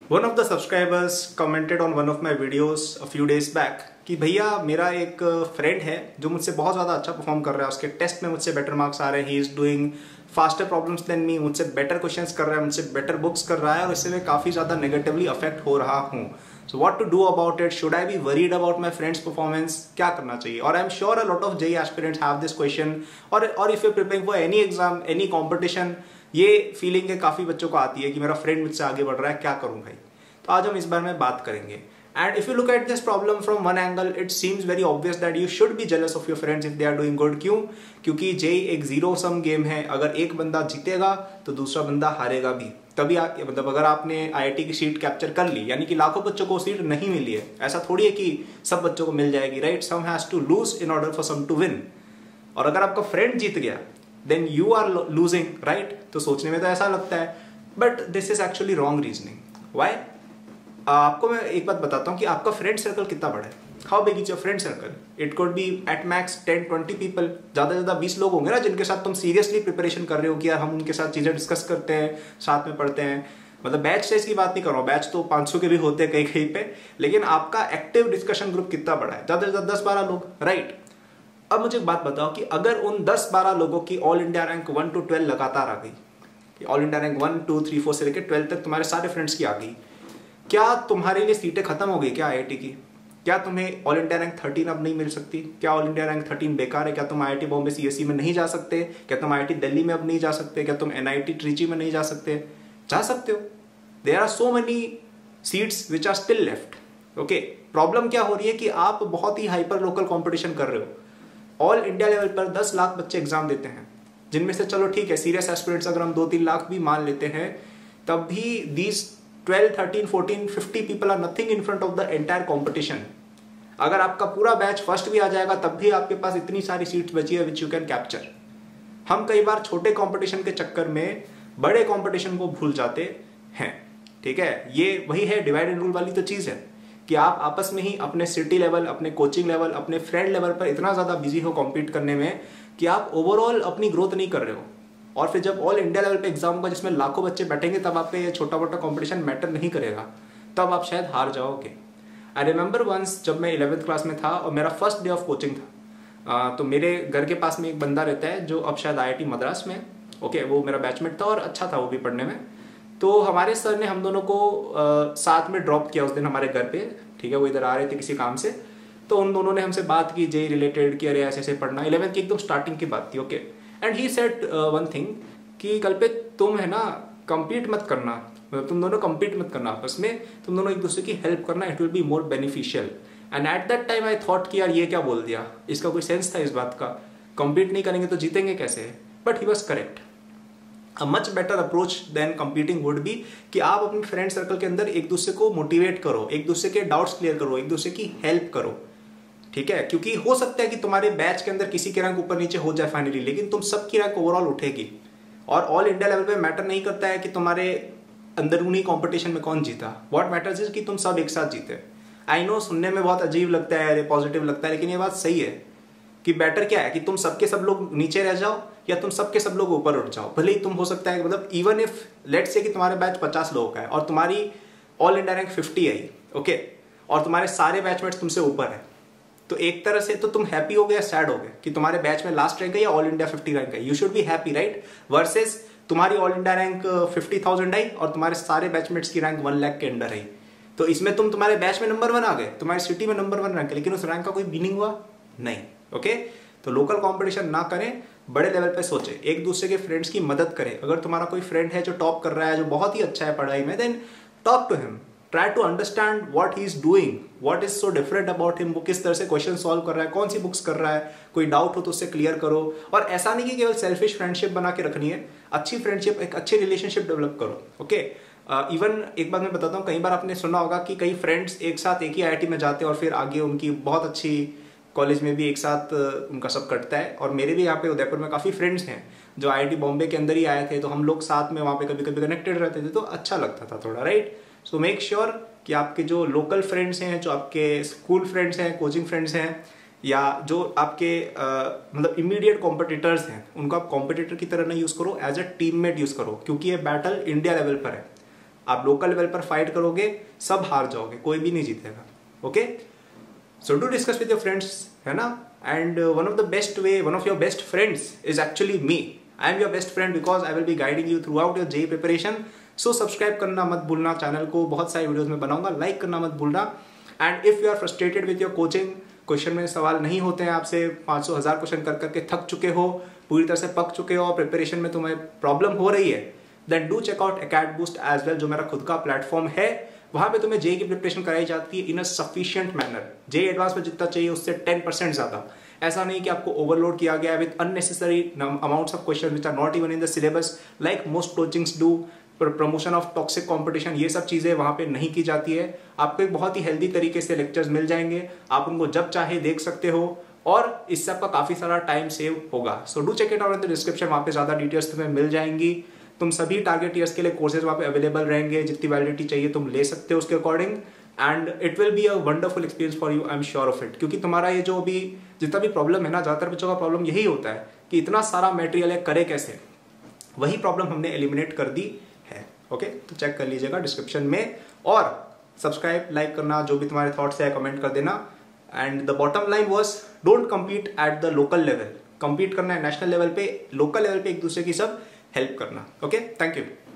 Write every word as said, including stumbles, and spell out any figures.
One of the subscribers commented on one of my videos a few days back कि भैया मेरा एक friend है जो मुझसे बहुत ज़्यादा अच्छा परफॉर्म कर रहा है, उसके टेस्ट में मुझसे बेटर मार्क्स आ रहे हैं, he is doing faster problems than me, मुझसे बेटर क्वेश्चंस कर रहा है, मुझसे बेटर बुक्स कर रहा है और इससे मैं काफ़ी ज़्यादा नेगेटिवली अफेक्ट हो रहा हूँ। So what to do about it? Should I be worried about my friends performance? क्या करना चाहिए? और I am sure a lot of JEE aspirants have this question, और और if you preparing for any exam, any competition, ये feeling है काफ़ी बच्चों को आती है कि मेरा फ्रेंड मुझसे आगे बढ़ रहा है, क्या करूँ भाई? तो आज हम इस बारे में बात करेंगे। And if you look at this problem from one angle, it seems very obvious that you should be jealous of your friends if they are doing good. क्यों? क्योंकि जेईई एक जीरो सम गेम है। अगर एक बंदा जीतेगा तो दूसरा बंदा हारेगा भी। तभी आप मतलब अगर आपने आईआईटी की सीट कैप्चर कर ली, यानी कि लाखों बच्चों को सीट नहीं मिली है, ऐसा थोड़ी है कि सब बच्चों को मिल जाएगी, right? Some has to lose in order for some to win. और अगर आपका फ्रेंड जीत गया then you are losing, right? तो सोचने में तो ऐसा लगता है, but this is actually wrong reasoning. Why? आपको मैं एक बात बताता हूँ कि आपका फ्रेंड सर्कल कितना बड़ा है। How big is your friend circle? It could be at max ten twenty people, ज़्यादा से ज़्यादा बीस लोग होंगे ना जिनके साथ तुम सीरियसली प्रिपरेशन कर रहे हो कि यार हम उनके साथ चीज़ें डिस्कस करते हैं, साथ में पढ़ते हैं। मतलब बैच साइज की बात नहीं कर रहा हूँ, बैच तो पाँच सौ के भी होते हैं कहीं कहीं पे, लेकिन आपका एक्टिव डिस्कशन ग्रुप कितना बड़ा है? ज़्यादा से ज़्यादा दस बारह लोग, राइट? अब मुझे एक बात बताओ कि अगर उन दस बारह लोगों की all India rank one two twelve लगातार आ गई, all India rank one two three four से लेकर ट्वेल्व तक तुम्हारे सारे फ्रेंड्स की आ गई, क्या तुम्हारे लिए सीटें खत्म हो गई क्या आईआईटी की? क्या तुम्हें ऑल इंडिया रैंक थर्टीन अब नहीं मिल सकती? क्या ऑल इंडिया रैंक थर्टीन बेकार है? क्या तुम आईआईटी बॉम्बे सीएसई में नहीं जा सकते? क्या तुम आईआईटी दिल्ली में अब नहीं जा सकते? क्या तुम एनआईटी ट्रिची में नहीं जा सकते? जा सकते हो। There are so many seats which are still left. Okay, problem क्या हो रही है कि आप बहुत ही हाइपर लोकल कॉम्पिटिशन कर रहे हो। ऑल इंडिया लेवल पर दस लाख बच्चे एग्जाम देते हैं, जिनमें से चलो ठीक है सीरियस एस्पिरेंट्स अगर हम दो तीन लाख भी मान लेते हैं, तब भी these twelve thirteen fourteen fifty people are nothing in front of the entire competition. अगर आपका पूरा बैच फर्स्ट भी आ जाएगा तब भी आपके पास इतनी सारी सीट्स बची है विच यू कैन कैप्चर। हम कई बार छोटे कंपटीशन के चक्कर में बड़े कंपटीशन को भूल जाते हैं, ठीक है? ये वही है, डिवाइड एंड रूल वाली तो चीज़ है कि आप आपस में ही अपने सिटी लेवल, अपने कोचिंग लेवल, अपने फ्रेंड लेवल पर इतना ज़्यादा बिजी हो कॉम्पीट करने में कि आप ओवरऑल अपनी ग्रोथ नहीं कर रहे हो। और फिर जब ऑल इंडिया लेवल पे एग्जाम होगा जिसमें लाखों बच्चे बैठेंगे, तब आप पे ये छोटा मोटा कंपटीशन मैटर नहीं करेगा, तब आप शायद हार जाओगे। आई रिमेंबर वंस जब मैं इलेवेंथ क्लास में था और मेरा फर्स्ट डे ऑफ कोचिंग था, आ, तो मेरे घर के पास में एक बंदा रहता है जो अब शायद आईआईटी मद्रास में, ओके, वो मेरा बैचमेट था और अच्छा था वो भी पढ़ने में। तो हमारे सर ने हम दोनों को आ, साथ में ड्रॉप किया उस दिन हमारे घर पे, ठीक है? वो इधर आ रहे थे किसी काम से, तो उन दोनों ने हमसे बात की जेई रिलेटेड कि अरे ऐसे ऐसे पढ़ना। इलेवेंथ की एकदम स्टार्टिंग की बात थी, okay. And he said one thing कि कल पे तुम है ना कम्पीट मत करना, मतलब तुम दोनों कम्पीट मत करना आपस में, तुम दोनों एक दूसरे की हेल्प करना, it will be more beneficial. And at that time I thought कि यार ये क्या बोल दिया, इसका कोई सेंस था इस बात का? कम्पीट नहीं करेंगे तो जीतेंगे कैसे? But he was correct. A much better approach than competing would be कि आप अपने फ्रेंड सर्कल के अंदर एक दूसरे को मोटिवेट करो, एक दूसरे के डाउट्स क्लियर करो, एक दूसरे की हेल्प करो, ठीक है? क्योंकि हो सकता है कि तुम्हारे बैच के अंदर किसी की रैंक ऊपर नीचे हो जाए फाइनली, लेकिन तुम सबकी रैंक ओवरऑल उठेगी। और ऑल इंडिया लेवल पे मैटर नहीं करता है कि तुम्हारे अंदरूनी कंपटीशन में कौन जीता। व्हाट मैटर्स इज कि तुम सब एक साथ जीते। आई नो सुनने में बहुत अजीब लगता है, अरे पॉजिटिव लगता है, लेकिन ये बात सही है कि बेटर क्या है कि तुम सबके सब लोग नीचे रह जाओ या तुम सबके सब लोग ऊपर उठ जाओ। भले ही तुम हो सकता है मतलब इवन इफ लेट्स से कि तुम्हारे बैच पचास लोगों का है और तुम्हारी ऑल इंडिया रैंक फिफ्टी आई, ओके, और तुम्हारे सारे बैचमेट्स तुमसे ऊपर है, तो एक तरह से तो तुम हैप्पी हो गए या सैड हो गए कि तुम्हारे बैच में लास्ट रैंक है या ऑल इंडिया फिफ्टी रैंक है? You should be happy, right? Versus तुम्हारी all India rank fifty thousand आई और तुम्हारे सारे बैचमेट्स की रैंक वन लाख के अंडर आई, तो इसमें तुम तुम्हारे बैच में नंबर वन आ गए, तुम्हारी सिटी में नंबर वन रैंक है, लेकिन उस रैंक का कोई मीनिंग हुआ नहीं, ओके? तो लोकल कंपटीशन ना करें, बड़े लेवल पे सोचें, एक दूसरे के फ्रेंड्स की मदद करें। अगर तुम्हारा कोई फ्रेंड है जो टॉप कर रहा है, जो बहुत ही अच्छा है पढ़ाई में, then talk to him, try to understand what he is doing, what is so different about him, वो किस तरह से क्वेश्चन सॉल्व कर रहा है, कौन सी बुक्स कर रहा है, कोई डाउट हो तो उससे क्लियर करो। और ऐसा नहीं कि केवल सेल्फिश फ्रेंडशिप बना के रखनी है, अच्छी फ्रेंडशिप, एक अच्छी रिलेशनशिप डेवलप करो, ओके? इवन uh, एक बात मैं बताता हूँ, कई बार आपने सुना होगा कि कई फ्रेंड्स एक साथ एक ही आईआईटी में जाते हैं और फिर आगे उनकी बहुत अच्छी कॉलेज में भी एक साथ उनका सब कटता है। और मेरे भी यहाँ पे उदयपुर में काफ़ी फ्रेंड्स हैं जो आईआईटी बॉम्बे के अंदर ही आए थे, तो हम लोग साथ में वहाँ पे कभी कभी कनेक्टेड रहते थे, तो अच्छा लगता था थोड़ा, राइट? सो मेक श्योर कि आपके जो लोकल फ्रेंड्स हैं, जो आपके स्कूल फ्रेंड्स हैं, कोचिंग फ्रेंड्स हैं, या जो आपके मतलब इमीडिएट कॉम्पिटिटर्स हैं, उनको आप कॉम्पिटिटर की तरह नहीं यूज़ करो, एज अ टीममेट यूज़ करो, क्योंकि ये बैटल इंडिया लेवल पर है। आप लोकल लेवल पर फाइट करोगे, सब हार जाओगे, कोई भी नहीं जीतेगा। Okay, so do discuss with your friends, है ना। And one of the best way, one of your best friends is actually me. I am your best friend because I will be guiding you throughout your JEE preparation. So subscribe करना मत भूलना channel को, बहुत सारी videos में बनाऊंगा, like करना मत भूलना। And if you are frustrated with your coaching, question में सवाल नहीं होते हैं आपसे, पाँच सौ हजार क्वेश्चन कर करके थक चुके हो, पूरी तरह से पक चुके हो और प्रिपरेशन में तुम्हें प्रॉब्लम हो रही है, then do check out Academy Boost as well, जो मेरा खुद का प्लेटफॉर्म है। वहां पे तुम्हें जेईई की प्रिपरेशन कराई जाती है in a sufficient manner. JEE advance में जितना चाहिए उससे टेन परसेंट ज्यादा। ऐसा नहीं कि आपको ओवरलोड किया गया है with unnecessary amounts of question which are not even in the syllabus, like most coachings do. Promotion of toxic competition, ये सब चीजें वहां पे नहीं की जाती है। आपको एक बहुत ही हेल्दी तरीके से लेक्चर्स मिल जाएंगे, आप उनको जब चाहे देख सकते हो और इससे आपका काफी सारा टाइम सेव होगा। So do check it out in the description, वहां पे ज्यादा डिटेल्स तुम्हें मिल जाएंगी। तुम सभी टारगेट ईयर्स के लिए कोर्सेज वहां पे अवेलेबल रहेंगे, जितनी वैलिडिटी चाहिए तुम ले सकते हो उसके according. And it will be a wonderful experience for you, I am sure of it. क्योंकि तुम्हारा ये जो भी जितना भी प्रॉब्लम है ना, ज्यादातर बच्चों का प्रॉब्लम यही होता है कि इतना सारा मटेरियल है, करे कैसे। वही प्रॉब्लम हमने एलिमिनेट कर दी है। ओके, तो चेक कर लीजिएगा डिस्क्रिप्शन में, और सब्सक्राइब, लाइक करना, जो भी तुम्हारे थॉट्स है कमेंट कर देना। And the bottom line was don't compete at the local level. Compete करना है नेशनल लेवल पे, लोकल लेवल पे एक दूसरे की सब हेल्प करना। Okay, thank you.